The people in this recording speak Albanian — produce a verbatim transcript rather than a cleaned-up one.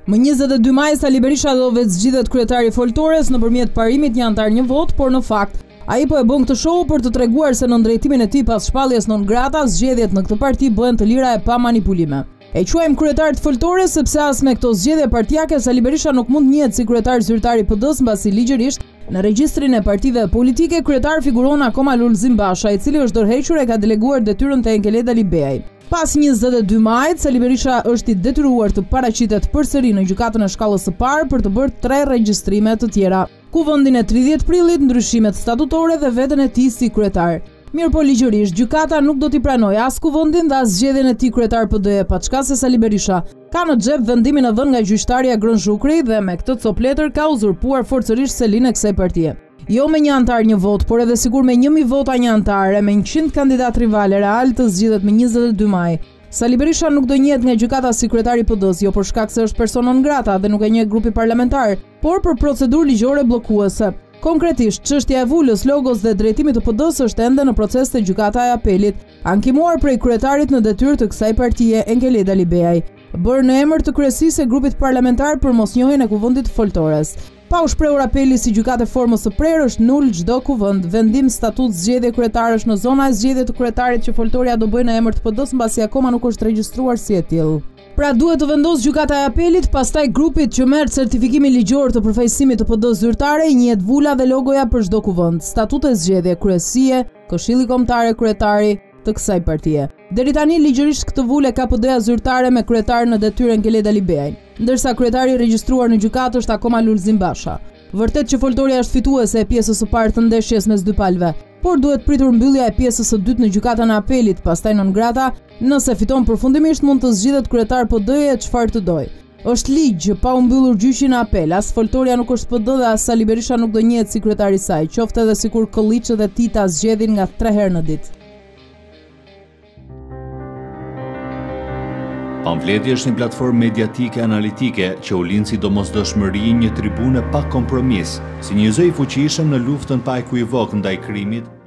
Më njëzet e dy maj, Sali Berisha do vetë zgjidhet kryetari foltores nëpërmjet parimit një antar një vot, por në fakt ai po e bën këtë show për të treguar se në drejtimin e tij pas shpalljes non grata, zgjedhjet në këtë parti bëhen të lira e pa manipulime. E quajmë kryetar të foltores sepse as me këto zgjedhje partijake Sali Berisha nuk mund njihet si kryetar zyrtar i P D-s, mbasi ligjërisht në regjistrin e partive politike kryetar figuron akoma Lulzim Basha, i cili është dorëhequr e ka deleguar detyrën te Enkeleda Libeaj. Pas njëzet e dy majit, Sali Berisha është i detyruar të paraqitet përsëri në gjykatën e shkallës së parë për të bërë tre regjistrime të tjera, kuvendin e tridhjetë prillit, ndryshimet statutore dhe veten e tij si kryetar. Mirë po ligjërisht, gjykata nuk do t'i pranojë as kuvendin dhe as zgjedhjen e tij kryetar P D-e, paçka se Sali Berisha ka në xhep vendimin e dhënë nga gjyqtarja Grën Shukri dhe me këtë copletër ka uzurpuar forcërisht selin e kësaj partie. Jo me një antar një vot, por edhe sigur me një mijë vota një antar e me njëqind kandidat rival real të zgjidhet me njëzet e dy maj. Sali Berisha nuk do njihet nga gjykata si kryetari P D-s, jo për shkak se është person non grata dhe nuk e njeh grupi parlamentar, por për procedurë ligjore bllokuese. Konkretisht, çështja e vulës, logos dhe drejtimit të P D-s është ende në proces te gjykata e apelit, ankimuar prej kryetarit në detyrë të kësaj partie, Enkeleda Libeaj, bërë në emër të kryesisë e grupit parlamentar për mosnjohjen e kuvendit foltores. Pa u shprehur apeli si gjykatë e formës së prerë, është nul çdo kuvend, vendim, statut, zgjedhje kryetarësh në zona e zgjedhje të kryetarit që foltoria do bëjë në emër të P D-s mbasi akoma nuk është regjistruar si e tillë. Pra duhet të vendosë gjykata e apelit, pastaj grupit që merr certifikimin ligjor të përfaqësimit të P D-s zyrtare, i njihet vula dhe logoja për çdo kuvend, statut e zgjedhje, kryesie, këshilli kombëtar kryetari të kësaj partie. Deri tani ligjërisht këtë vulë ka P D-ja zyrtare me kryetar në detyrë Enkeleda Libeaj, ndërsa kryetari i regjistruar në gjykatë është akoma Lulzim Basha. Vërtet që foltoria është fituese e pjesës së parë të ndeshjes mes dy palëve, por duhet pritur mbyllja e pjesës së dytë në gjykatën e apelit, pastaj non grata, nëse fiton përfundimisht mund të zgjidhet kryetar P D-je çfarë të dojë. Është ligj që pa u mbyllur gjyqi në apel, as foltoria nuk është P D dhe as Sali Berisha nuk do njihet si kryetari i saj, qoftë edhe sikur Kolliçi dhe Tita zgjedhin nga tre herë në ditë. Pamfleti është një platformë mediatike analitike që u lind si domosdoshmëri një tribune pa kompromis, si një zë i fuqishëm në luftën pa ekuivok ndaj krimit,